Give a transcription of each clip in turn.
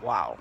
Wow.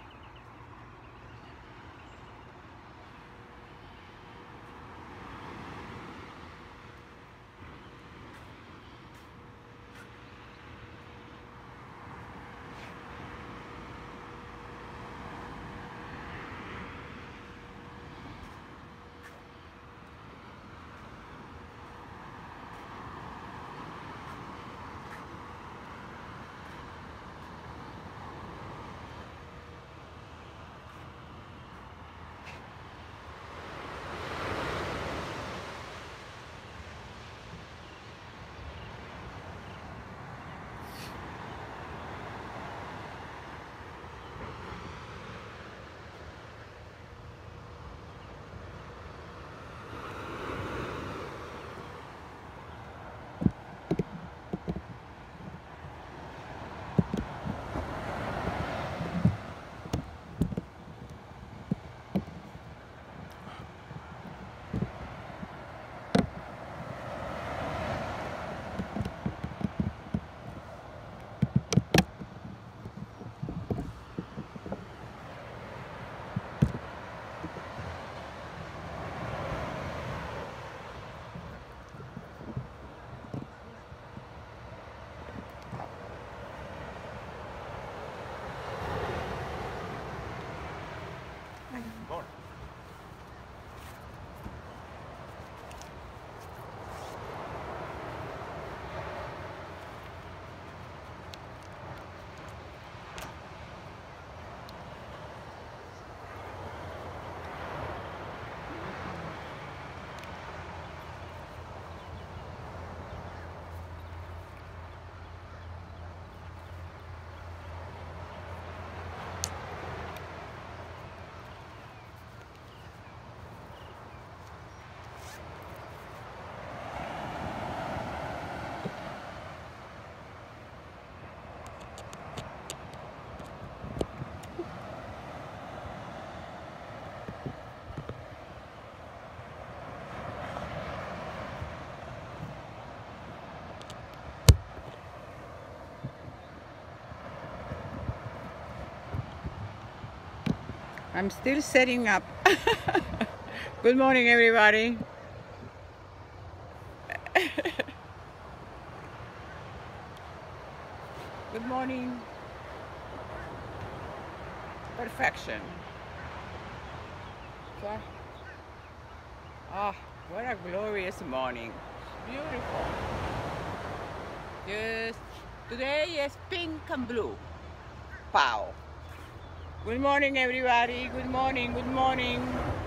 I'm still setting up. Good morning, everybody. Good morning. Perfection. Okay. Ah, what a glorious morning. Beautiful. Yes. Today is pink and blue. Wow. Good morning, everybody. Good morning. Good morning.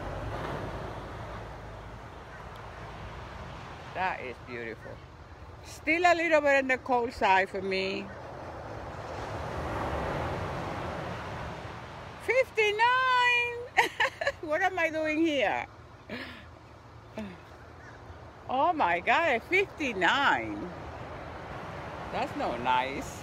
That is beautiful. Still a little bit on the cold side for me. 59! What am I doing here? Oh my God, 59. That's not nice.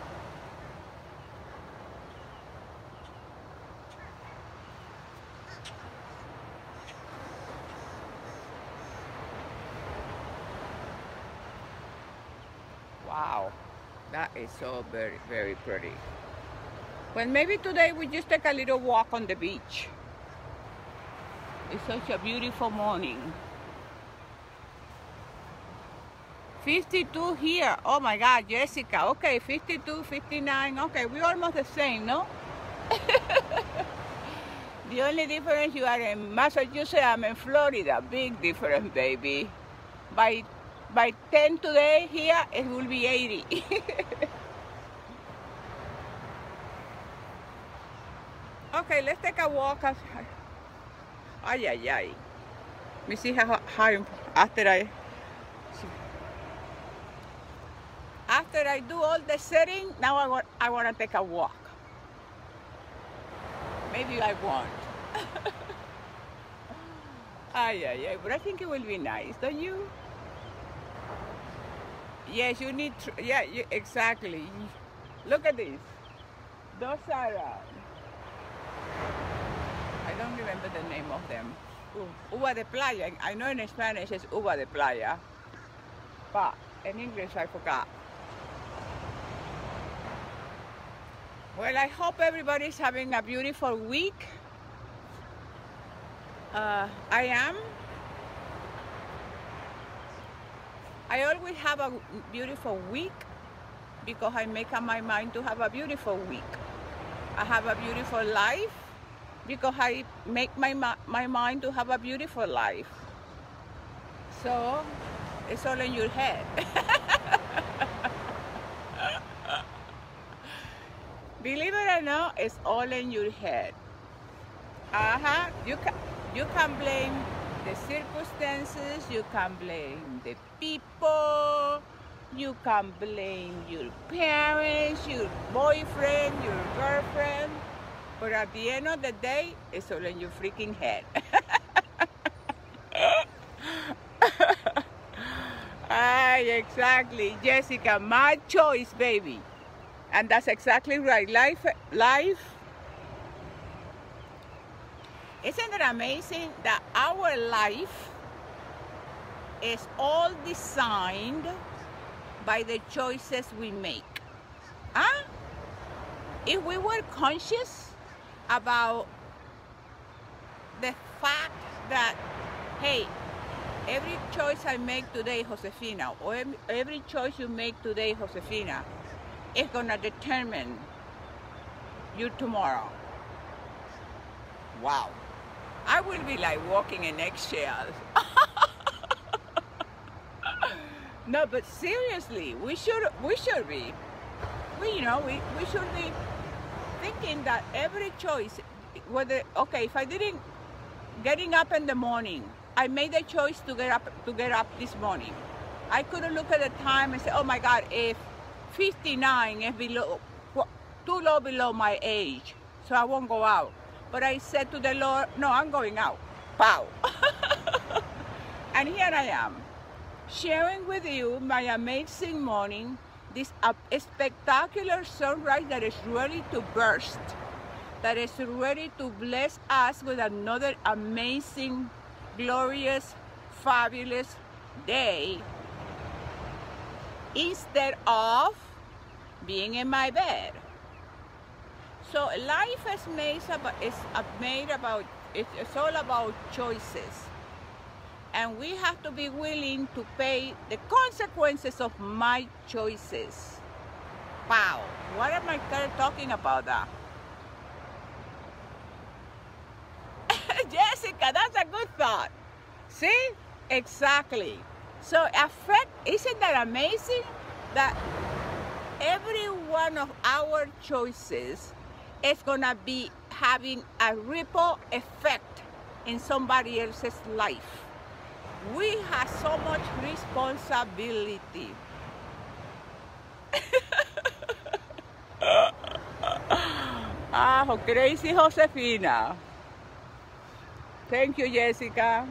Wow, that is so very, very pretty. Well, maybe today we just take a little walk on the beach. It's such a beautiful morning. 52 here. Oh my God, Jessica. Okay, 52, 59. Okay, we're almost the same, no? The only difference, you are in Massachusetts, I'm in Florida. Big difference, baby. By 10 today here, it will be 80. Okay, let's take a walk. Ay, ay, ay. Let me see how after I do all the setting, now I want to take a walk. Maybe I won't. Ay, ay, ay. But I think it will be nice, don't you? Yes, you need, yeah, exactly. Look at this. Those are, I don't remember the name of them. Uva de playa. I know in Spanish it's uva de playa, but in English I forgot. Well, I hope everybody's having a beautiful week. I am. I always have a beautiful week because I make up my mind to have a beautiful week. I have a beautiful life because I make my mind to have a beautiful life. So it's all in your head. Believe it or not, it's all in your head. You can blame the circumstances, you can blame the people, you can blame your parents, your boyfriend, your girlfriend, but at the end of the day, it's all in your freaking head. Exactly, Jessica, my choice, baby. And that's exactly right. Life, isn't it amazing that our life is all designed by the choices we make? Huh? If we were conscious about the fact that, hey, every choice I make today, Josefina, or every choice you make today, Josefina, is gonna determine you tomorrow. Wow. I will be like walking in eggshells. No, but seriously, we should be. We should be thinking that every choice, whether, okay, if I didn't getting up in the morning, I made the choice to get up this morning. I couldn't look at the time and say, oh my God, if 59 is too low below my age, so I won't go out. But I said to the Lord, no, I'm going out. Pow. And here I am, sharing with you my amazing morning, this spectacular sunrise that is ready to burst, that is ready to bless us with another amazing, glorious, fabulous day, instead of being in my bed. So life is it's all about choices, and we have to be willing to pay the consequences of my choices. Wow, what am I talking about that? Jessica, that's a good thought. See? Exactly. So isn't that amazing that every one of our choices is gonna be having a ripple effect in somebody else's life? We have so much responsibility. Crazy Josefina. Thank you, Jessica.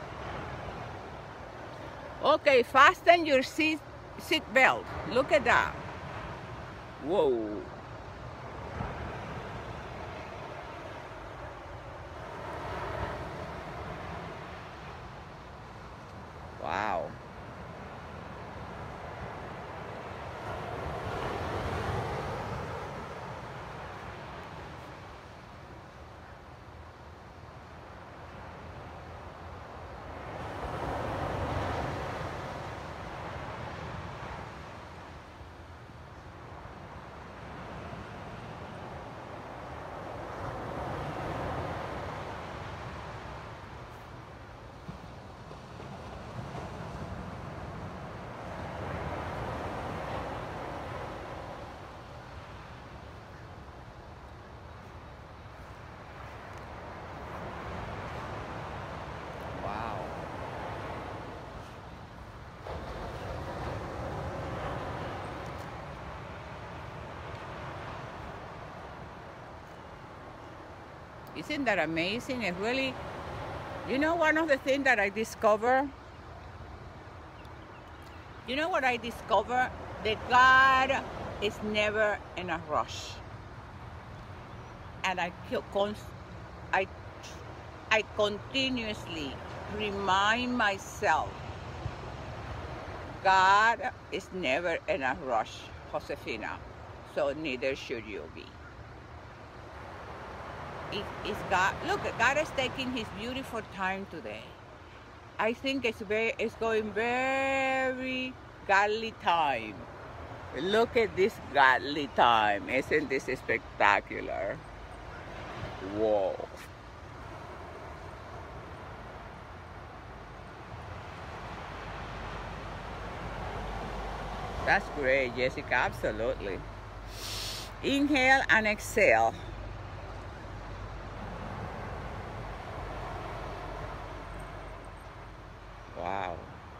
Okay, fasten your seat belt. Look at that. Whoa. Wow. Isn't that amazing? It really, one of the things that I discovered, what I discovered? That God is never in a rush. And I continuously remind myself, God is never in a rush, Josefina. So neither should you be. it's God. Look, God is taking His beautiful time today. I think it's going very godly time. Look at this godly time. Isn't this spectacular? Whoa. That's great, Jessica, absolutely. Inhale and exhale. Wow.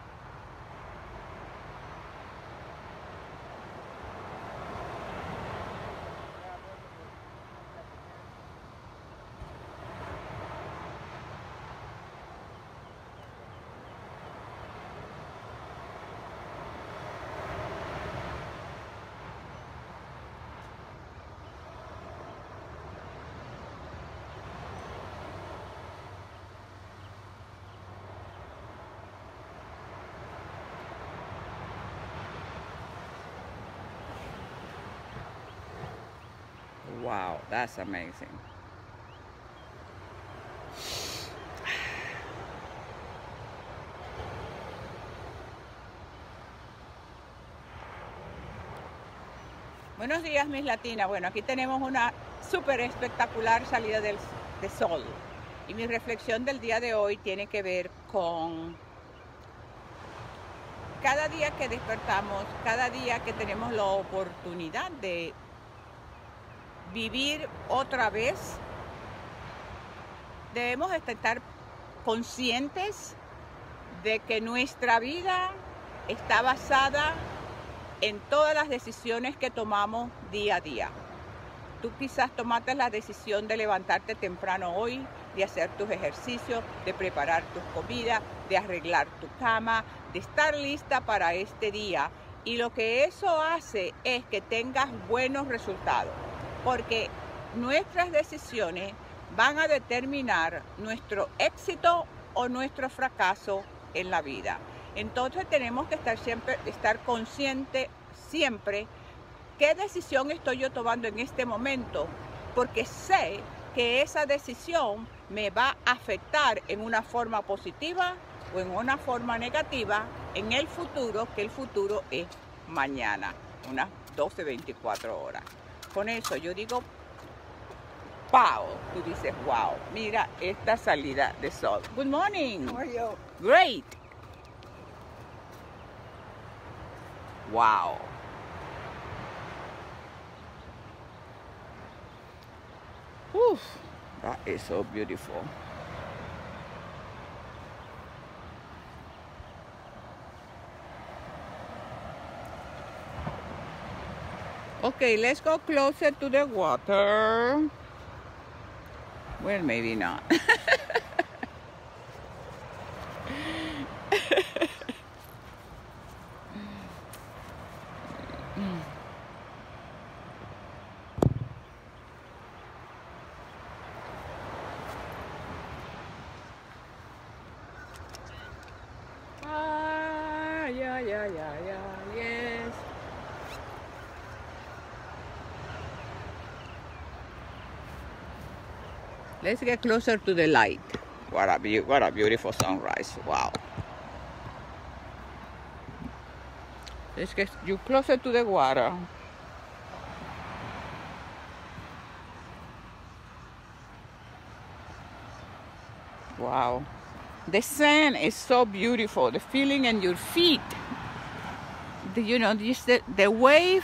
Wow, that's amazing. Buenos días, mis latinas. Bueno, aquí tenemos una súper espectacular salida de sol. Y mi reflexión del día de hoy tiene que ver con cada día que despertamos, cada día que tenemos la oportunidad de vivir otra vez, debemos estar conscientes de que nuestra vida está basada en todas las decisiones que tomamos día a día. Tú quizás tomaste la decisión de levantarte temprano hoy, de hacer tus ejercicios, de preparar tus comidas, de arreglar tu cama, de estar lista para este día. Y lo que eso hace es que tengas buenos resultados, porque nuestras decisiones van a determinar nuestro éxito o nuestro fracaso en la vida. Entonces tenemos que estar conscientes siempre qué decisión estoy yo tomando en este momento, porque sé que esa decisión me va a afectar en una forma positiva o en una forma negativa en el futuro, que el futuro es mañana, unas 12, 24 horas. Con eso yo digo, wow, tú dices, wow, mira esta salida de sol. Good morning. How are you? Great. Wow. Oof, that is so beautiful. Okay, let's go closer to the water. Well, maybe not. Yeah, yes. Let's get closer to the light. What a beautiful sunrise. Wow. Let's get you closer to the water. Wow. The sand is so beautiful. The feeling in your feet. Just the wave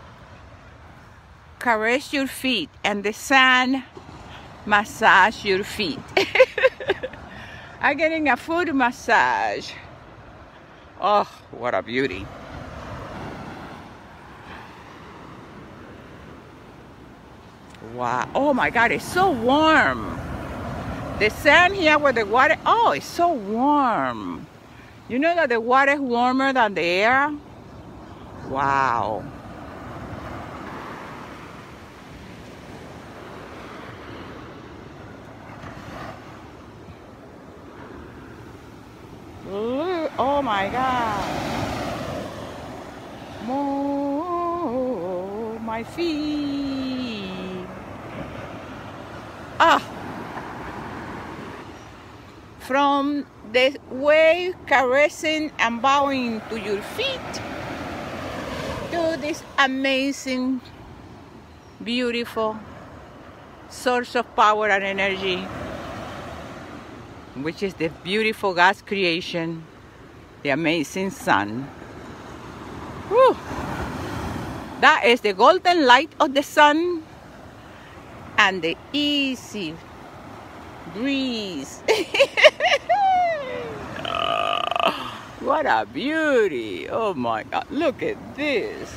caress your feet and the sand massage your feet. I'm getting a foot massage. Oh, what a beauty. Wow. Oh my God, it's so warm. The sand here with the water, oh, it's so warm. You know that the water is warmer than the air? Wow. Oh my God. Oh, my feet. Ah, from the wave caressing and bowing to your feet to this amazing, beautiful source of power and energy, which is the beautiful God's creation, the amazing sun. Whew. That is the golden light of the sun and the easy breeze. What a beauty. Oh my God, look at this.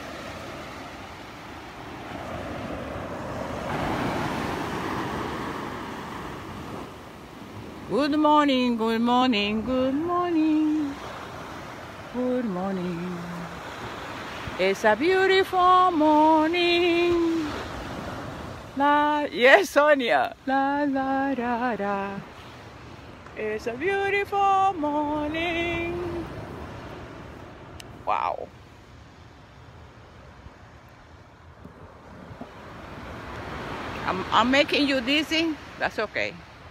Good morning, good morning, good morning, good morning. It's a beautiful morning. Yes, Sonia. La la da da. It's a beautiful morning. Wow. I'm making you dizzy. That's okay.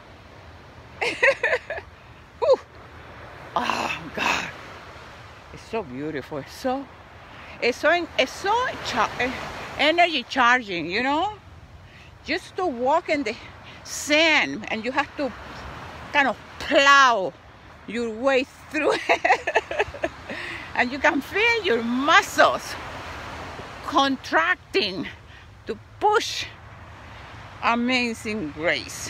Oh God, it's so beautiful. It's so energy charging, you know. Just to walk in the sand and you have to kind of plow your way through and you can feel your muscles contracting to push. Amazing grace.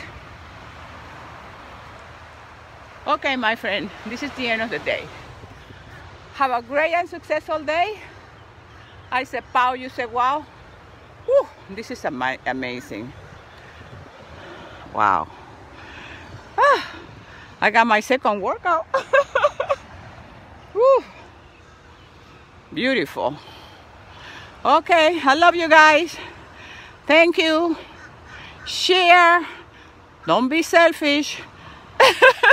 Okay, my friend, this is the end of the day. Have a great and successful day. I said pow, you said wow. Whew, this is amazing. Wow. Ah, I got my second workout. Whew. Beautiful. Okay, I love you guys. Thank you. Share. Don't be selfish.